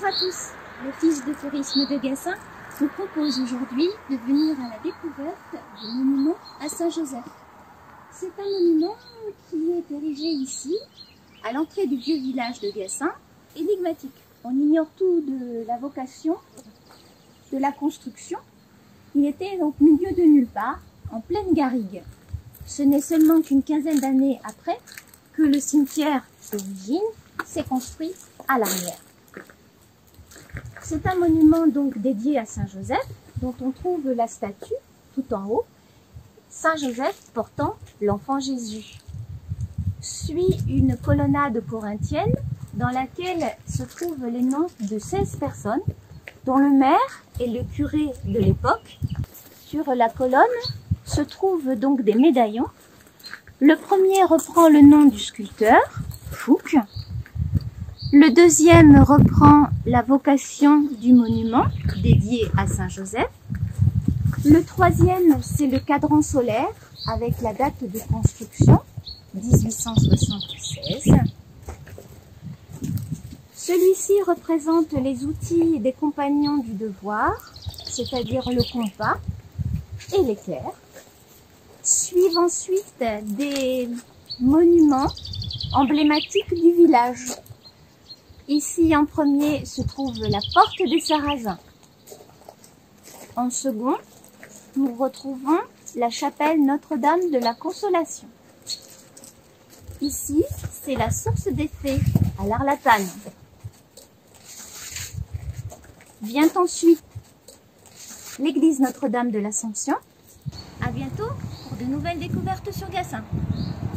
à tous, l'Office de tourisme de Gassin vous propose aujourd'hui de venir à la découverte du monument à Saint-Joseph. C'est un monument qui est érigé ici, à l'entrée du vieux village de Gassin, énigmatique. On ignore tout de la vocation, de la construction. Il était donc au milieu de nulle part, en pleine garrigue. Ce n'est seulement qu'une quinzaine d'années après que le cimetière d'origine s'est construit à l'arrière. C'est un monument donc dédié à Saint-Joseph, dont on trouve la statue tout en haut, Saint-Joseph portant l'enfant Jésus. Suit une colonnade corinthienne dans laquelle se trouvent les noms de 16 personnes, dont le maire et le curé de l'époque. Sur la colonne se trouvent donc des médaillons. Le premier reprend le nom du sculpteur, Fouque. Le deuxième reprend la vocation du monument dédié à Saint-Joseph. Le troisième, c'est le cadran solaire avec la date de construction, 1876. Celui-ci représente les outils des compagnons du devoir, c'est-à-dire le compas et l'équerre. Suivent ensuite des monuments emblématiques du village. Ici, en premier, se trouve la porte des Sarrasins. En second, nous retrouvons la chapelle Notre-Dame de la Consolation. Ici, c'est la source des Fées, à l'Arlatane. Vient ensuite l'église Notre-Dame de l'Assomption. À bientôt pour de nouvelles découvertes sur Gassin.